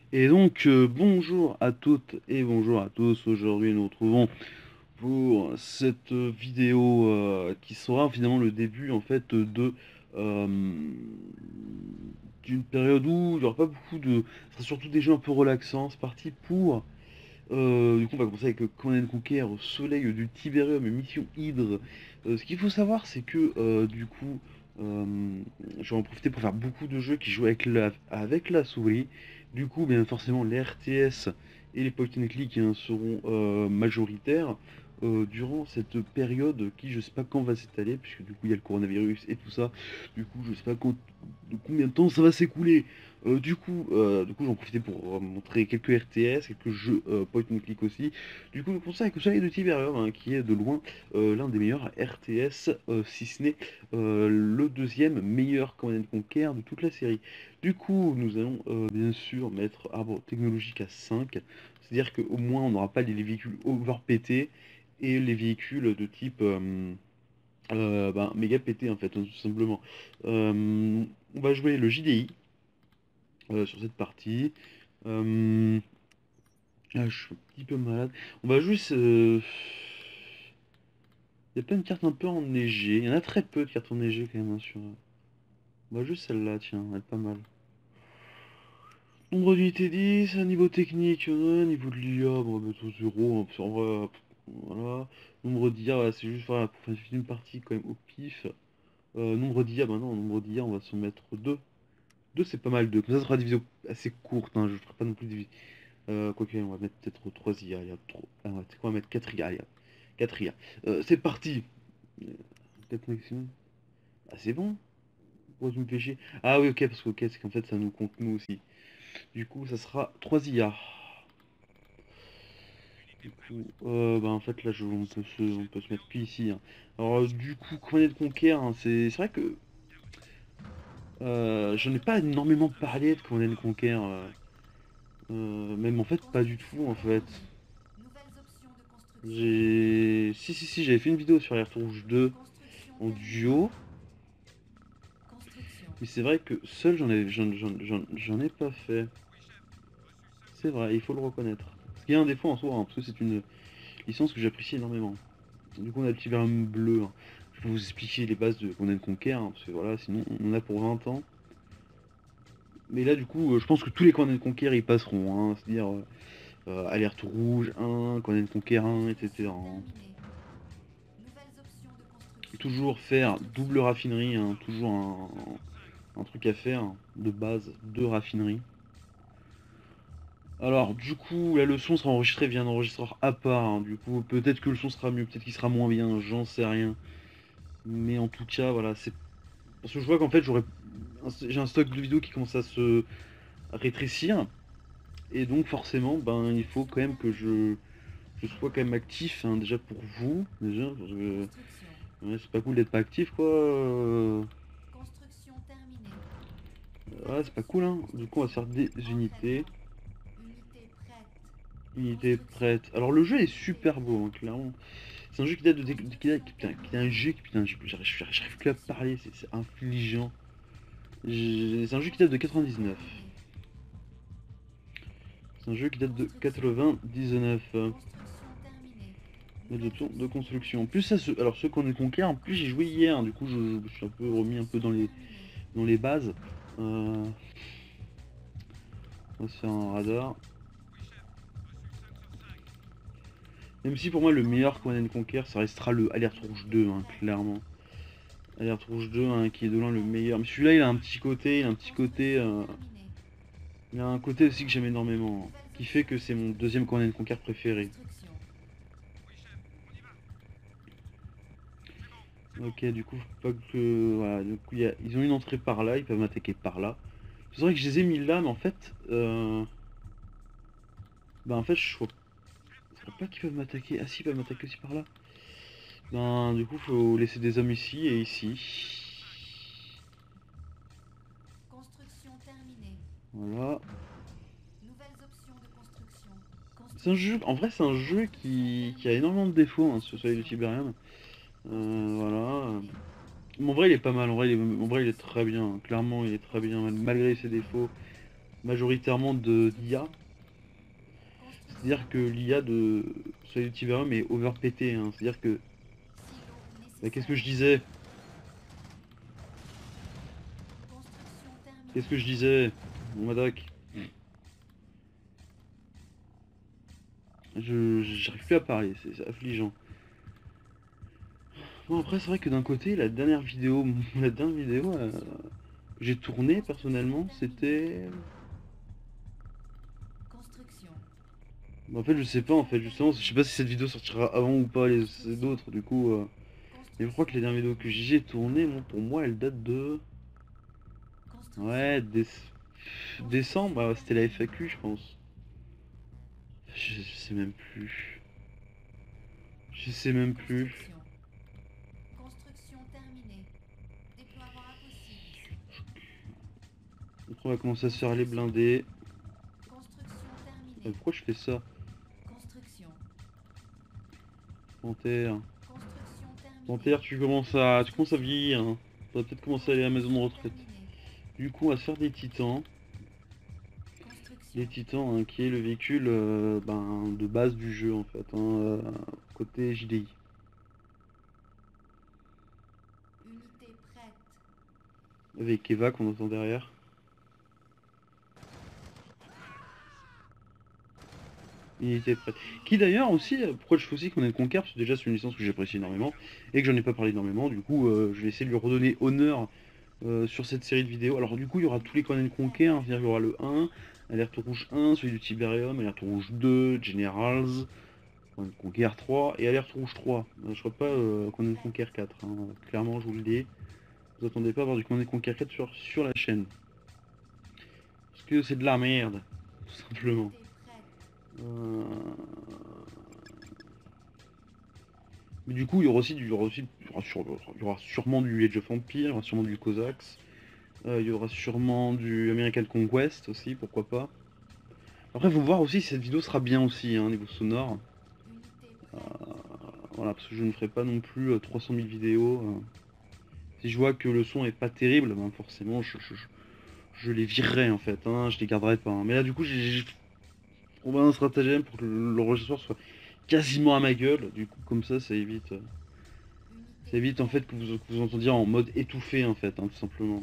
Et donc, bonjour à toutes et bonjour à tous. Aujourd'hui, nous nous retrouvons pour cette vidéo qui sera finalement le début en fait euh, d'une période où il n'y aura pas beaucoup de. Ce sera surtout des jeux un peu relaxants. C'est parti pour. Du coup, on va commencer avec Command Conquer, Soleil du Tiberium et Mission Hydre. Ce qu'il faut savoir, c'est que du coup, euh, je vais en profiter pour faire beaucoup de jeux qui jouent avec la souris. Du coup, bien forcément, les RTS et les point and click hein, seront majoritaires durant cette période qui, je sais pas quand va s'étaler, puisque du coup, il y a le coronavirus et tout ça. Du coup, je sais pas de combien de temps ça va s'écouler. Du coup, j'en profitais pour montrer quelques RTS, quelques jeux point and click aussi. Du coup, pour ça, avec le Soleil de Tiberium, hein, qui est de loin l'un des meilleurs RTS, si ce n'est le deuxième meilleur Command and Conquer de toute la série. Du coup, nous allons bien sûr mettre arbre technologique à 5, c'est-à-dire qu'au moins on n'aura pas les véhicules overpétés et les véhicules de type méga pétés en fait, hein, tout simplement. On va jouer le JDI sur cette partie. Euh, je suis un petit peu malade. On va jouer ce. Il y a plein de cartes un peu enneigées. Il y en a très peu de cartes enneigées quand même hein, sur. On va jouer celle-là, tiens, elle est pas mal. Nombre d'unités 10, niveau technique, niveau de l'IA, bon, on va mettre au 0, hein, parce qu'en vrai, voilà. Nombre d'IA, voilà, c'est juste voilà, pour faire une partie quand même au pif. Nombre d'IA, bah non, nombre d'IA, on va s'en mettre 2. 2 c'est pas mal, 2. Comme ça sera divisé assez courte, hein, je ferai pas non plus diviser. Quoique, on va mettre peut-être 3 IA, il y a trop. Ah, ouais, c'est quoi, on va mettre 4 IA, il y a 4 IA. C'est parti! 4 maximum. Ah, c'est bon? Pourquoi tu me fais chier? Ah oui, ok, parce que ok, c'est qu'en fait, ça nous compte nous aussi. Du coup, ça sera 3 IA. Du coup, en fait, là, on peut se mettre pile ici, hein. Alors, du coup, Command Conquer, hein, c'est vrai que j'en ai pas énormément parlé de Command Conquer. Même en fait, pas du tout, en fait. Si, j'avais fait une vidéo sur Alerte Rouge 2 en duo, mais c'est vrai que seul, j'en ai pas fait. C'est vrai, il faut le reconnaître. Ce qui est un défaut en soi, hein, parce que c'est une licence que j'apprécie énormément. Du coup, on a le petit verre bleu, hein. Je vais vous expliquer les bases de Command Conquer, hein, parce que voilà, sinon on en a pour 20 ans. Mais là, du coup, je pense que tous les Command Conquer ils passeront, hein, c'est-à-dire Alerte Rouge 1, Command Conquer 1, etc. hein. Toujours faire double raffinerie, hein, toujours un truc à faire, hein, de base, deux raffineries. Alors, du coup, la leçon sera enregistrée via un enregistreur à part, hein. Du coup, peut-être que le son sera mieux, peut-être qu'il sera moins bien, j'en sais rien. Mais en tout cas, voilà, c'est. Parce que je vois qu'en fait, j'ai un stock de vidéos qui commence à se rétrécir. Et donc, forcément, ben, il faut quand même que je sois quand même actif, hein, déjà pour vous. Déjà, parce que ouais, c'est pas cool d'être pas actif, quoi. Ouais, c'est pas cool, hein. Du coup, on va se faire des unités. Unité prête. Alors, le jeu est super beau, hein, clairement. C'est un jeu qui date qui est un jeu qui, putain, j'arrive plus à parler, c'est infligeant. C'est un jeu qui date de 99. C'est un jeu qui date de 99. De construction. En plus, ça, alors ceux qu'on est conquis, en plus j'ai joué hier, du coup je me suis un peu remis un peu dans les bases. On va se faire un radar. Même si pour moi le meilleur Command Conquer, ça restera le Alerte Rouge 2, hein, clairement. Alerte Rouge 2, hein, qui est de loin le meilleur. Mais celui-là, il a un petit côté, il a un côté aussi que j'aime énormément, hein, qui fait que c'est mon deuxième Command Conquer préféré. Ok, du coup, faut pas que. Voilà, du coup, ils ont une entrée par là, ils peuvent m'attaquer par là. C'est vrai que je les ai mis là, mais en fait. En fait, je crois pas qu'ils peuvent m'attaquer. Ah si, ils peuvent m'attaquer aussi par là. Du coup, faut laisser des hommes ici et ici. Voilà. C'est un jeu. En vrai, c'est un jeu qui a énormément de défauts, hein, ce Soleil de Tiberium. Voilà. Mais en vrai, il est pas mal. En vrai, il est très bien. Clairement, il est très bien, malgré ses défauts. majoritairement de l'IA. C'est-à-dire que l'IA de Soleil du Tiberium est overpété, hein. C'est-à-dire que... Bah, qu'est-ce que je disais? Qu'est-ce que je disais? Mon Madak. J'arrive plus à parler, c'est affligeant. Bon après c'est vrai que d'un côté la dernière vidéo, la dernière vidéo que j'ai tournée personnellement c'était... Bah, en fait je sais pas en fait justement, je sais pas si cette vidéo sortira avant ou pas les d'autres du coup. Mais je crois que les dernières vidéos que j'ai tournées, bon, pour moi elles datent de... Ouais, décembre, bah, c'était la FAQ je pense. Je sais même plus. Je sais même plus. Donc on va commencer à se faire les blindés. Pourquoi je fais ça? Panthère. Panthère, tu commences à vieillir, hein. On va peut-être commencer à aller à la maison de retraite. Du coup, on va se faire des titans. Les titans, hein, qui est le véhicule ben, de base du jeu en fait, hein, côté JDI. Avec Eva qu'on entend derrière. Unité prête. Qui d'ailleurs aussi, pourquoi je fais aussi qu'on ait le Conquer, parce que déjà c'est une licence que j'apprécie énormément et que j'en ai pas parlé énormément, du coup je vais essayer de lui redonner honneur sur cette série de vidéos. Alors du coup il y aura tous les Conan Conquer, hein, c'est-à-dire qu'il y aura le 1, Alerte Rouge 1, celui du Tiberium, Alerte Rouge 2, Generals, Conan Conquer 3 et Alerte Rouge 3. Je crois pas Conan Conquer 4, hein, clairement je vous le dis. Vous attendez pas à avoir du Conan Conquer 4 sur la chaîne. Parce que c'est de la merde, tout simplement. Mais du coup, il y aura aussi il y aura sûrement du Age of Empire, il y aura sûrement du Cossacks, il y aura sûrement du American Conquest aussi, pourquoi pas. Après, faut voir aussi si cette vidéo sera bien aussi, hein, niveau sonore. Voilà, parce que je ne ferai pas non plus 300 000 vidéos. Si je vois que le son est pas terrible, ben forcément, je les virerai en fait, hein, je les garderai pas, hein. Mais là, du coup, j'ai trouvé un stratagème pour que l'enregistreur soit quasiment à ma gueule. Du coup, comme ça évite. Ça évite en fait que vous entendiez en mode étouffé en fait, hein, tout simplement.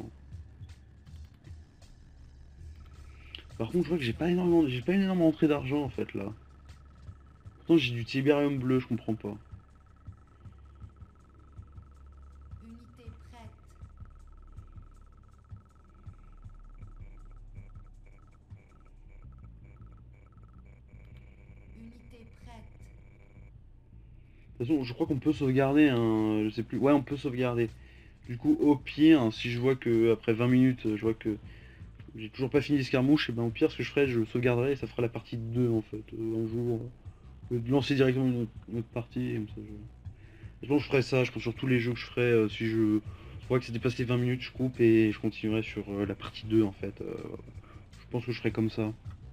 Par contre, je vois que j'ai pas une énorme entrée d'argent en fait là. Pourtant, j'ai du Tiberium bleu, je comprends pas. De toute façon, je crois qu'on peut sauvegarder, hein, je sais plus. Ouais, on peut sauvegarder. Du coup, au pire, si je vois que après 20 minutes, je vois que j'ai toujours pas fini l'escarmouche, et ben au pire, ce que je ferai, je sauvegarderai et ça fera la partie 2 en fait, un jour. De lancer directement une autre partie, et comme ça je pense que je ferai ça, je pense sur tous les jeux que je ferai, si je vois que c'est dépassé 20 minutes, je coupe et je continuerai sur la partie 2 en fait. Je pense que je ferai comme ça.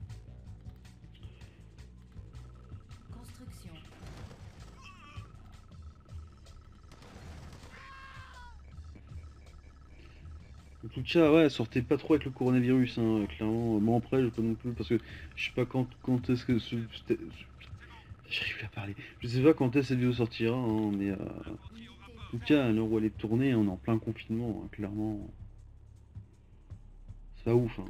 En tout cas, ouais, sortez pas trop avec le coronavirus, hein, clairement. Moi après, je pas non plus, parce que je sais pas quand est-ce que j'arrive plus à parler. Je sais pas quand est-ce que cette vidéo sortira, hein, mais en tout cas, à l'heure où elle est tournée, on est en plein confinement, hein, clairement. C'est pas ouf, hein.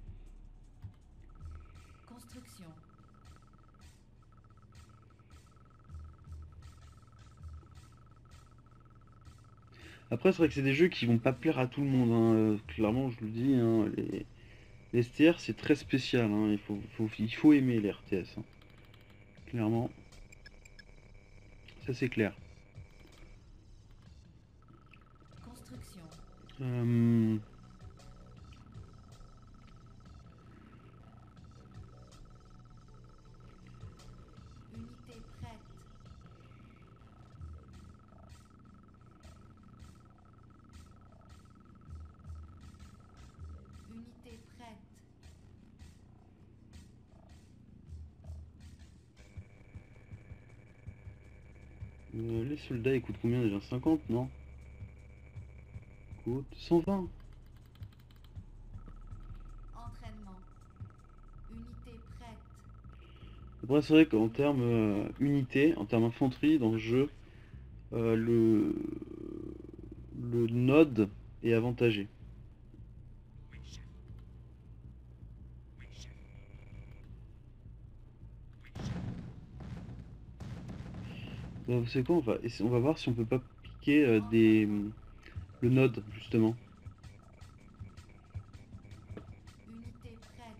Après, c'est vrai que c'est des jeux qui vont pas plaire à tout le monde, hein, clairement, je le dis, hein, les STR, c'est très spécial, hein, il faut aimer les RTS, hein. Clairement, ça c'est clair. Euh, les soldats, ils coûtent combien déjà? 50, non? Coûte 120. Après, c'est vrai qu'en termes unité, en termes infanterie dans le jeu, euh, le, le node est avantagé. Vous savez quoi, on va voir si on peut pas piquer le node, justement. Unité prête.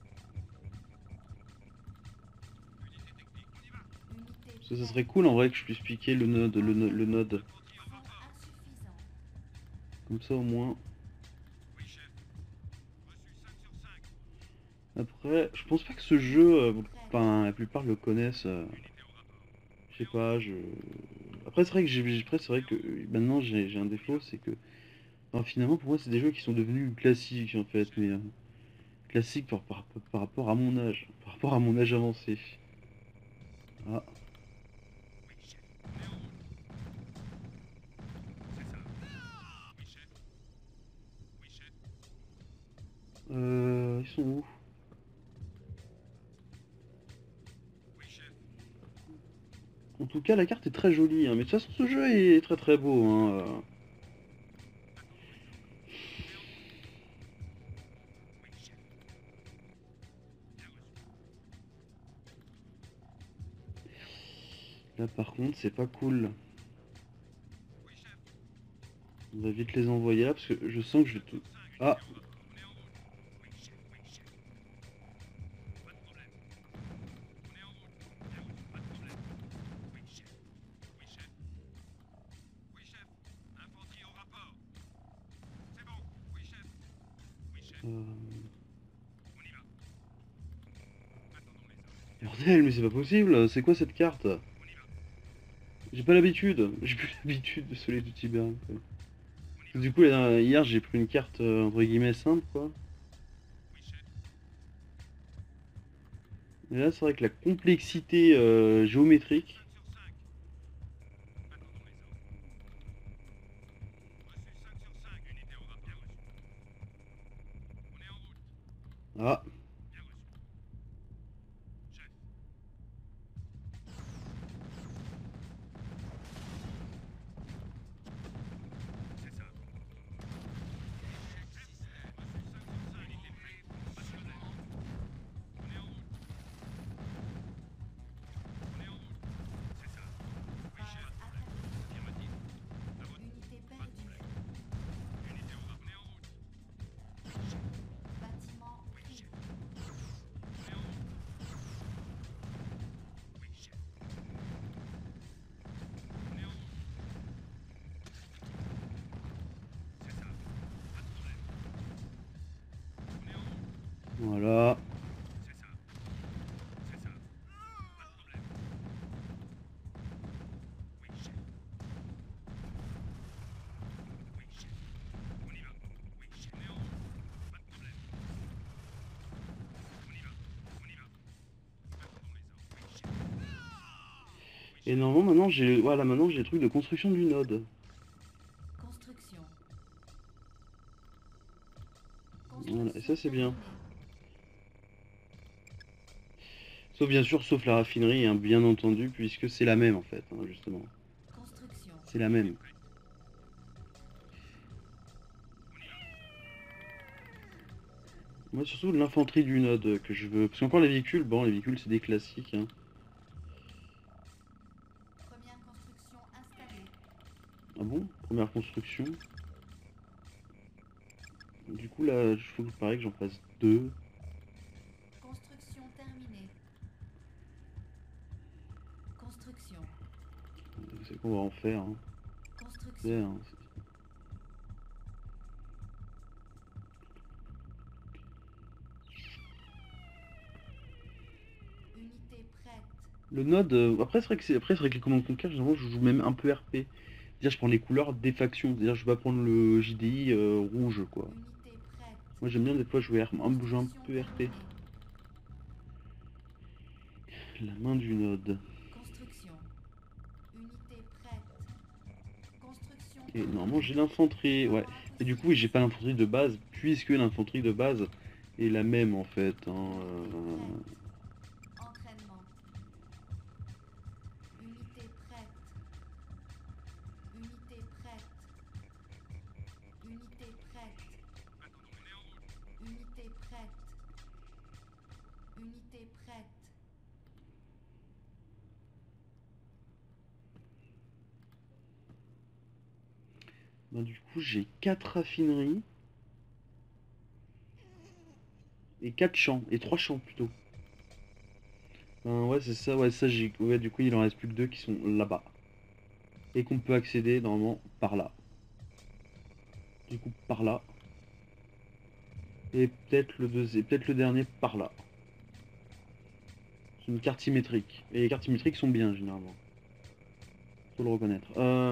Unité Parce que ça prête. serait cool en vrai que je puisse piquer le node. Fonds insuffisants. Comme ça au moins. Après, je pense pas que ce jeu, enfin la plupart le connaissent. Je sais pas, je. Après c'est vrai que après, c'est vrai que maintenant j'ai un défaut, c'est que enfin, finalement pour moi c'est des jeux qui sont devenus classiques en fait, mais classiques par rapport à mon âge, par rapport à mon âge avancé. Ah, ils sont où? En tout cas la carte est très jolie, hein, mais de toute façon ce jeu est très très beau, hein. Là par contre c'est pas cool. On va vite les envoyer là parce que je sens que je vais tout. Ah, euh, bordel, mais c'est pas possible, c'est quoi cette carte? J'ai pas l'habitude, j'ai plus l'habitude de Soleil de Tiberne, quoi. Du coup, hier j'ai pris une carte entre guillemets simple, quoi. Et là, c'est vrai que la complexité géométrique. Ah, Base attaquée. Unité perdue. Bâtiment pris. voilà. Et normalement, maintenant j'ai le truc de construction du node. Construction. Voilà, et Construction ça c'est bien. terminée. Sauf bien sûr, sauf la raffinerie, hein, bien entendu, puisque c'est la même en fait, hein, justement. Construction. C'est la même. Moi, surtout l'infanterie du node que je veux. Parce qu'encore les véhicules, bon, les véhicules c'est des classiques, hein. Première construction installée. Ah bon? Première construction. Du coup, là, il faut pareil que j'en fasse deux. Construction terminée. Construction. C'est qu'on va en faire, hein. Construction. C'est, hein, Unité prête. le node, après, c'est vrai que les commandes Conquer, généralement, je joue même un peu RP. C'est-à-dire, je prends les couleurs des factions. C'est-à-dire, je vais pas prendre le JDI rouge, quoi. Unité prête. Moi, j'aime bien des fois jouer un Construction peu RP. terminée. La main du node. Construction. Unité prête. Construction Et terminée. normalement, j'ai l'infanterie, ouais. Et du coup, oui, j'ai pas l'infanterie de base, puisque l'infanterie de base est la même, en fait, hein. Unité prête. Entraînement. Unité prête. Ben, du coup, j'ai 4 raffineries et 4 champs, et 3 champs plutôt. Ben, ouais, c'est ça, ouais, ça j'ai. Ouais, du coup, il en reste plus que 2 qui sont là-bas. Et qu'on peut accéder normalement par là. Du coup, par là. Et peut-être le deuxième, peut-être le dernier par là. C'est une carte symétrique. Et les cartes symétriques sont bien généralement. Faut le reconnaître.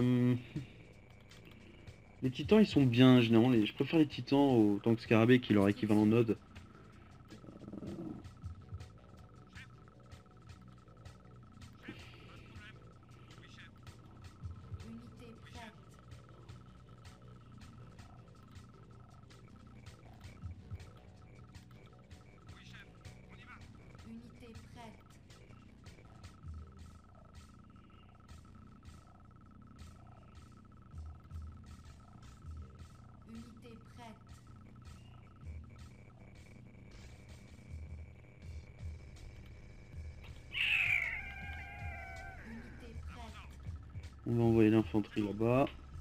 Les titans ils sont bien généralement. Je préfère les titans autant que Scarabée qui est leur équivalent node. Unité prête. Unité prête. Unité prête. Unité prête. On va envoyer l'infanterie là-bas.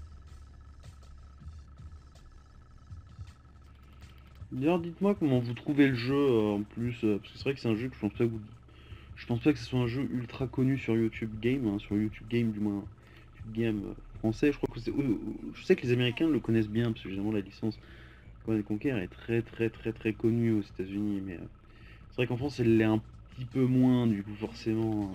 D'ailleurs, dites-moi comment vous trouvez le jeu en plus, parce que c'est vrai que c'est un jeu que je pense pas que ce soit un jeu ultra connu sur YouTube Game, hein, sur YouTube Game du moins, YouTube Game français. Je crois que je sais que les Américains le connaissent bien parce que généralement la licence Command and Conquer est très connue aux États-Unis, mais c'est vrai qu'en France elle l'est un petit peu moins du coup forcément.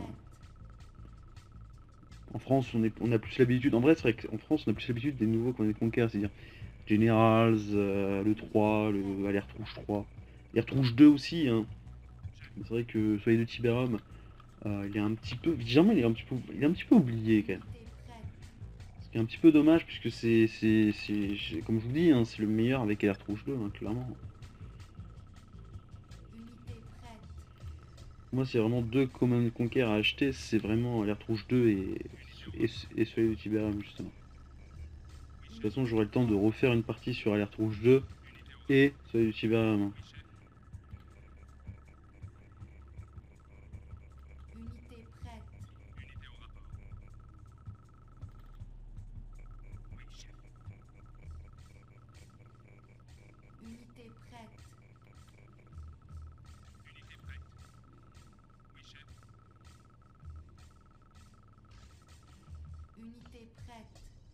En France on a plus l'habitude. En vrai c'est vrai qu'en France on a plus l'habitude des nouveaux Command and Conquer, c'est-à-dire Generals, le 3, le Alert Rouge 3, Alert Rouge 2 aussi, hein. C'est vrai que Soleil de Tiberum, il est un petit peu, généralement il est un petit peu oublié quand même. Unité prête. Ce qui est un petit peu dommage puisque comme je vous dis, hein, c'est le meilleur avec Alert Rouge 2, hein, clairement. Unité prête. Moi c'est vraiment deux Command Conquer à acheter, c'est vraiment Alert Rouge 2 et Soleil de Tiberum justement. De toute façon j'aurai le temps de refaire une partie sur Alert Rouge 2 et Soleil de Tiberum. Unité prête. Unité prête. Unité prête.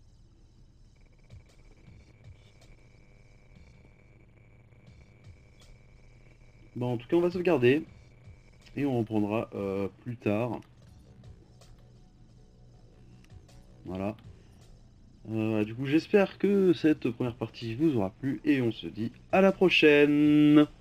Bon en tout cas on va sauvegarder et on reprendra plus tard. Voilà. Du coup j'espère que cette première partie vous aura plu et on se dit à la prochaine.